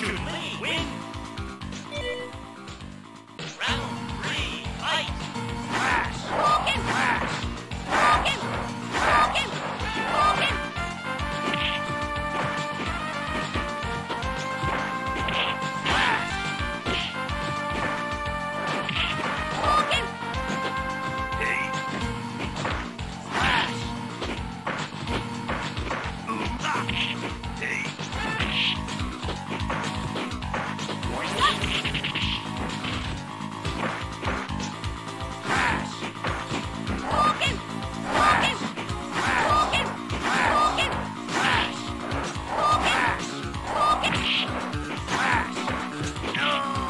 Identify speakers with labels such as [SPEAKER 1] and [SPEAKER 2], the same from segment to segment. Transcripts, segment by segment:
[SPEAKER 1] Chun-Li win! Round 3, fight! Crash!
[SPEAKER 2] Hadouken!
[SPEAKER 1] Crash!
[SPEAKER 2] Hadouken! Hadouken! Hadouken! Hadouken!
[SPEAKER 1] Hey! Crash! Ooh-ah! Hey! Crash!
[SPEAKER 2] Hadouken! Hadouken! Hadouken! Hadouken!
[SPEAKER 1] Crash!
[SPEAKER 2] Hadouken! Hadouken!
[SPEAKER 1] Crash! No!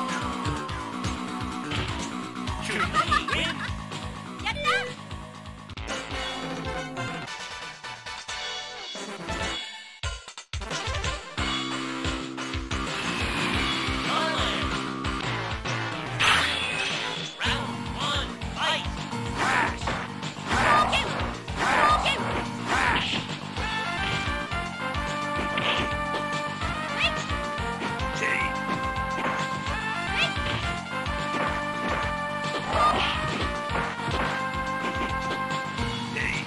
[SPEAKER 1] Chun-Li win!
[SPEAKER 2] やった
[SPEAKER 1] Round 1, fight! Crash!
[SPEAKER 2] Hadouken! Hadouken!
[SPEAKER 1] Crash! Hey! Hey!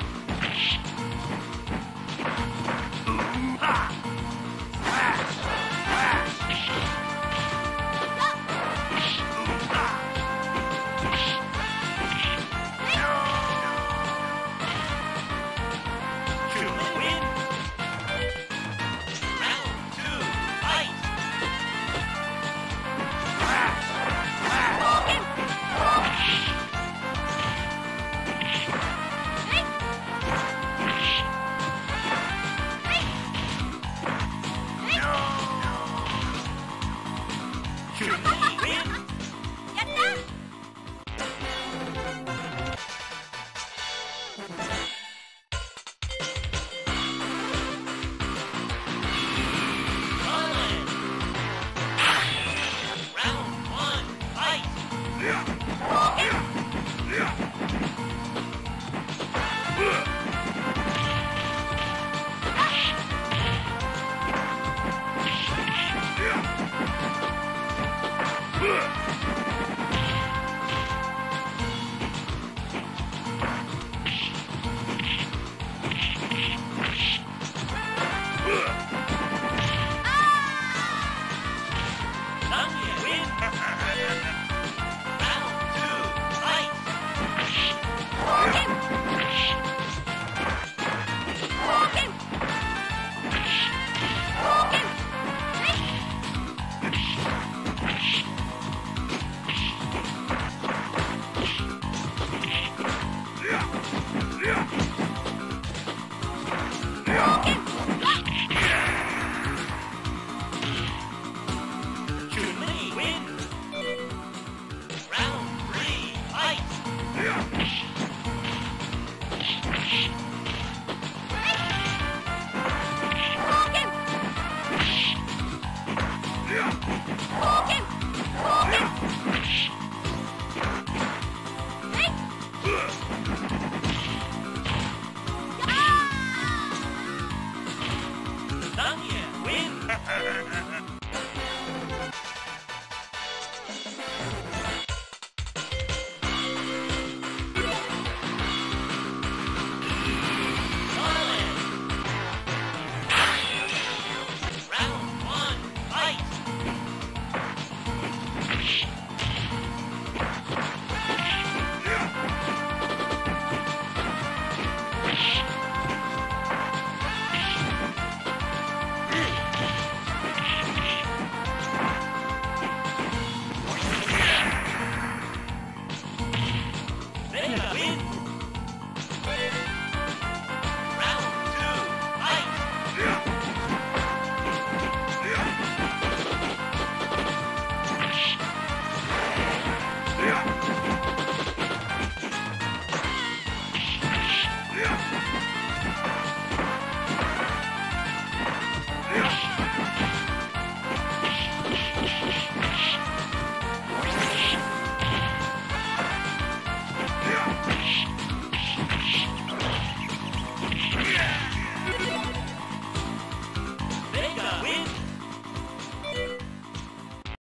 [SPEAKER 1] Ooh-ah! Crash! Crash! Ooh-ah! Chun-Li win! Round 2, fight! Crash! Crash!
[SPEAKER 2] Hadouken!
[SPEAKER 1] Chun-Li win!
[SPEAKER 2] やった
[SPEAKER 1] Round 1, fight! Nanya win! Round 2, fight!
[SPEAKER 2] Hadouken! Hadouken! Hadouken! Hadouken!
[SPEAKER 1] Chun-Li win! Round 3, fight!
[SPEAKER 2] Hadouken! Hadouken!